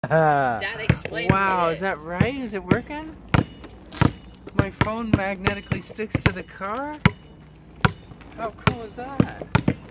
Dad, explain. Wow, is that right? Is it working? My phone magnetically sticks to the car? How cool is that?